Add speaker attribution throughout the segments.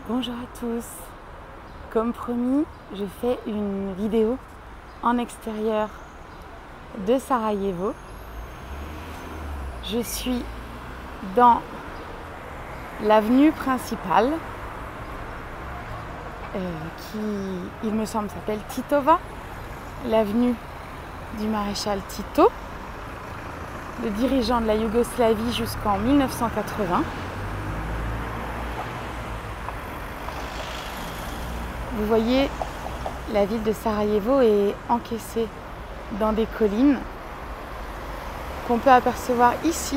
Speaker 1: Bonjour à tous, comme promis, je fais une vidéo en extérieur de Sarajevo. Je suis dans l'avenue principale qui, il me semble, s'appelle Titova, l'avenue du maréchal Tito, le dirigeant de la Yougoslavie jusqu'en 1980. Vous voyez, la ville de Sarajevo est encaissée dans des collines qu'on peut apercevoir ici.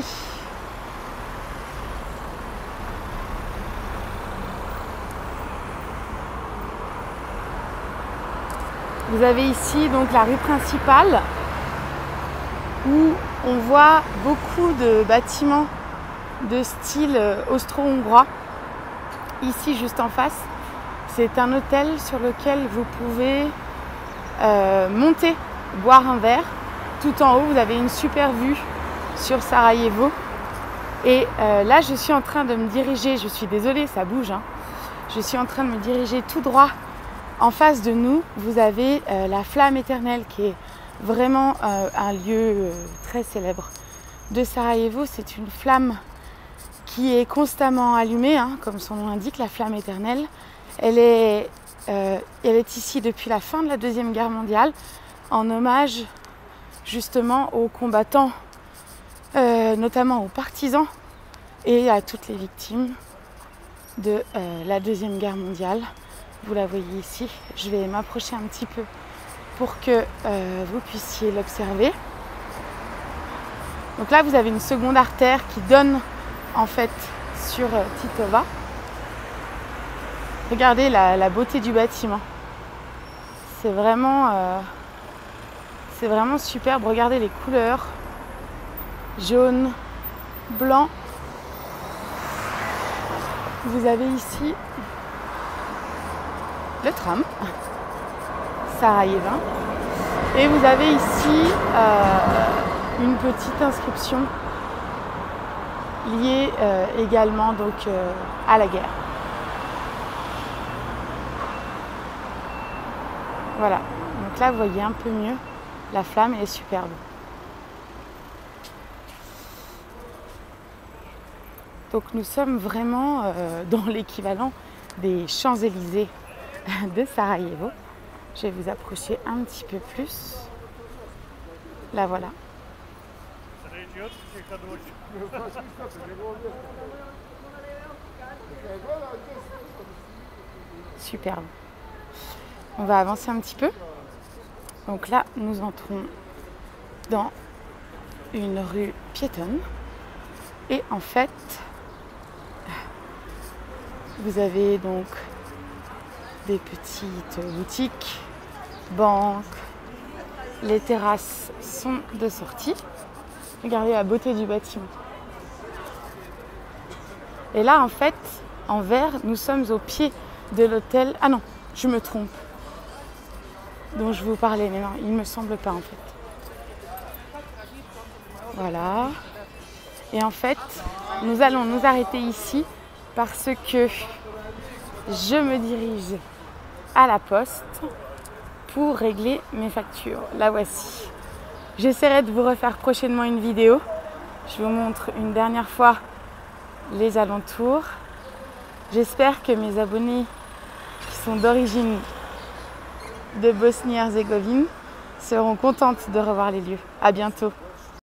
Speaker 1: Vous avez ici donc la rue principale où on voit beaucoup de bâtiments de style austro-hongrois. Ici, juste en face, c'est un hôtel sur lequel vous pouvez monter, boire un verre. Tout en haut, vous avez une super vue sur Sarajevo. Et là, je suis en train de me diriger, je suis désolée, ça bouge, hein. Je suis en train de me diriger tout droit. En face de nous, vous avez la Flamme Éternelle qui est vraiment un lieu très célèbre de Sarajevo. C'est une flamme qui est constamment allumée, hein, comme son nom l'indique, la Flamme Éternelle. Elle est ici depuis la fin de la Deuxième Guerre mondiale, en hommage justement aux combattants, notamment aux partisans et à toutes les victimes de la Deuxième Guerre mondiale. Vous la voyez ici, je vais m'approcher un petit peu pour que vous puissiez l'observer. Donc là, vous avez une seconde artère qui donne en fait sur Titova. Regardez la beauté du bâtiment. C'est vraiment superbe. Regardez les couleurs. Jaune, blanc. Vous avez ici le tram sarajevin. Et vous avez ici une petite inscription liée également donc, à la guerre. Voilà, donc là vous voyez un peu mieux, la flamme elle est superbe. Donc nous sommes vraiment dans l'équivalent des Champs-Élysées de Sarajevo. Je vais vous approcher un petit peu plus. Là voilà. Superbe. On va avancer un petit peu. Donc là, nous entrons dans une rue piétonne. Et en fait, vous avez donc des petites boutiques, banques. Les terrasses sont de sortie. Regardez la beauté du bâtiment. Et là, en fait, en vert, nous sommes au pied de l'hôtel. Ah non, je me trompe. Dont je vous parlais, mais non, il ne me semble pas en fait. Voilà. Et en fait, nous allons nous arrêter ici parce que je me dirige à la poste pour régler mes factures. La voici. J'essaierai de vous refaire prochainement une vidéo. Je vous montre une dernière fois les alentours. J'espère que mes abonnés qui sont d'origine de Bosnie-Herzégovine seront contentes de revoir les lieux. À bientôt.